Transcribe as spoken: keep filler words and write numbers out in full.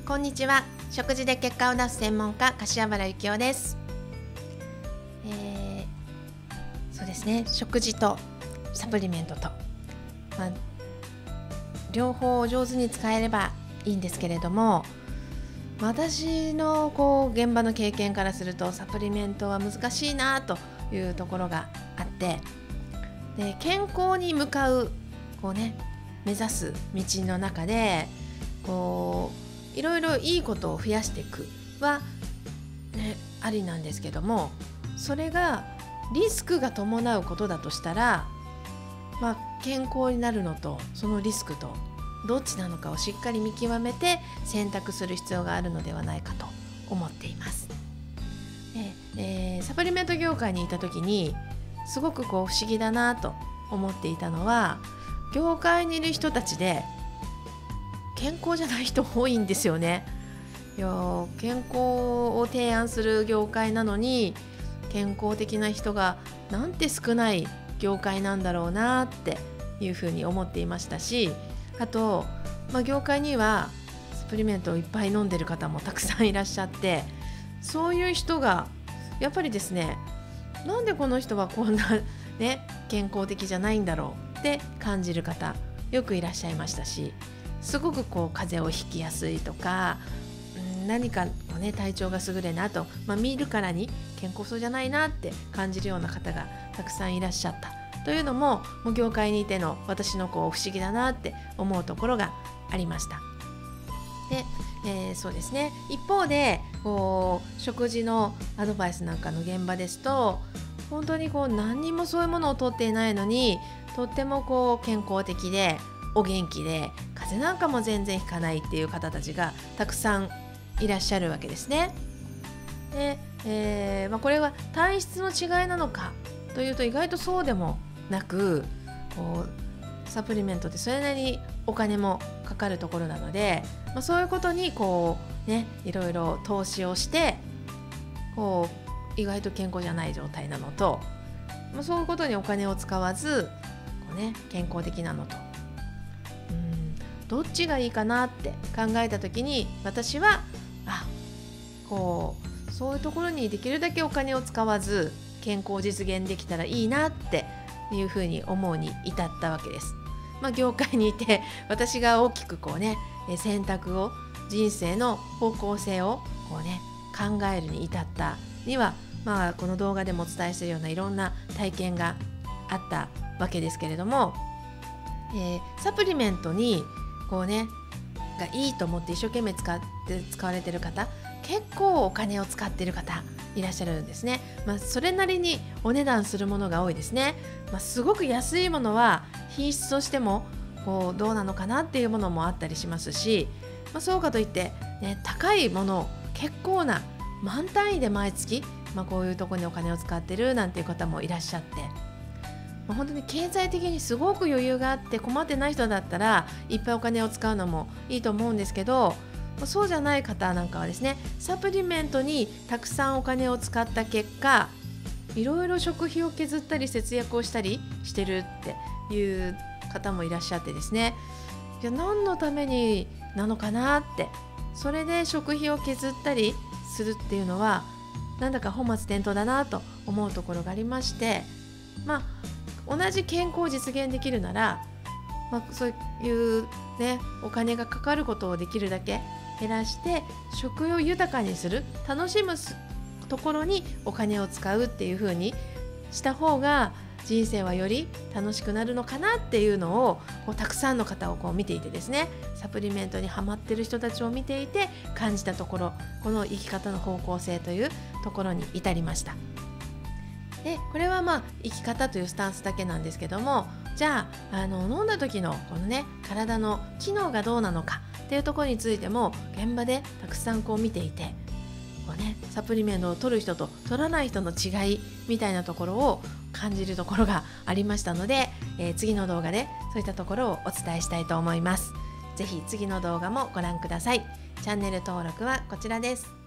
こんにちは。食事で結果を出す専門家、柏原幸男です。えー、そうですね、食事とサプリメントと、まあ、両方上手に使えればいいんですけれども、私のこう現場の経験からするとサプリメントは難しいなというところがあって、で健康に向かうこうね目指す道の中でこういろいろいいことを増やしていくは、ね、ありなんですけども、それがリスクが伴うことだとしたら、まあ、健康になるのとそのリスクとどっちなのかをしっかり見極めて選択する必要があるのではないかと思っています。で、えー、サプリメント業界にいた時にすごくこう不思議だなと思っていたのは、業界にいる人たちで健康じゃない人多いんですよね。いや健康を提案する業界なのに健康的な人がなんて少ない業界なんだろうなっていうふうに思っていましたし、あと、まあ、業界にはサプリメントをいっぱい飲んでる方もたくさんいらっしゃって、そういう人がやっぱりですね、なんでこの人はこんな、ね、健康的じゃないんだろうって感じる方よくいらっしゃいましたし、すごくこう風邪をひきやすいとか、うん、何かの、ね、体調が優れなと、まあ、見るからに健康そうじゃないなって感じるような方がたくさんいらっしゃったというのも、もう業界にいての私のこう不思議だなって思うところがありました。で、えー、そうですね、一方でこう食事のアドバイスなんかの現場ですと、本当にこう何にもそういうものをとっていないのにとってもこう健康的でお元気で風邪なんかも全然ひかないっていう方たちがたくさんいらっしゃるわけですね。で、えーまあ、これは体質の違いなのかというと意外とそうでもなく、こうサプリメントってそれなりにお金もかかるところなので、まあ、そういうことにこうねいろいろ投資をしてこう意外と健康じゃない状態なのと、まあ、そういうことにお金を使わずこう、ね、健康的なのと、どっちがいいかなって考えた時に、私はあこうそういうところにできるだけお金を使わず健康を実現できたらいいなっていうふうに思うに至ったわけです。まあ、業界にいて私が大きくこうね選択を人生の方向性をこうね考えるに至ったには、まあ、この動画でもお伝えしているようないろんな体験があったわけですけれども、えー、サプリメントにこうねがいいと思って一生懸命使って使われている方、結構お金を使っている方いらっしゃるんですね。まあ、それなりにお値段するものが多いですね。まあ、すごく安いものは品質としてもこうどうなのかなっていうものもあったりしますし、まあ、そうかといって、ね、高いもの結構な万単位で毎月、まあ、こういうところにお金を使ってるなんていう方もいらっしゃって、まあ、本当に経済的にすごく余裕があって困ってない人だったらいっぱいお金を使うのもいいと思うんですけど、そうじゃない方なんかはですね、サプリメントにたくさんお金を使った結果、いろいろ食費を削ったり節約をしたりしてるっていう方もいらっしゃってですね、いや何のためになのかなって、それで食費を削ったりするっていうのはなんだか本末転倒だなと思うところがありまして、まあ同じ健康を実現できるなら、まあ、そういう、ね、お金がかかることをできるだけ減らして食を豊かにする、楽しむところにお金を使うっていう風にした方が人生はより楽しくなるのかなっていうのをこうたくさんの方をこう見ていてですね、サプリメントにハマってる人たちを見ていて感じたところ、この生き方の方向性というところに至りました。でこれはまあ生き方というスタンスだけなんですけども、じゃあ、あの飲んだ時のこのね体の機能がどうなのかっていうところについても現場でたくさんこう見ていて、こう、ね、サプリメントを取る人と取らない人の違いみたいなところを感じるところがありましたので、えー、次の動画でそういったところをお伝えしたいと思います。ぜひ次の動画もご覧ください。チャンネル登録はこちらです。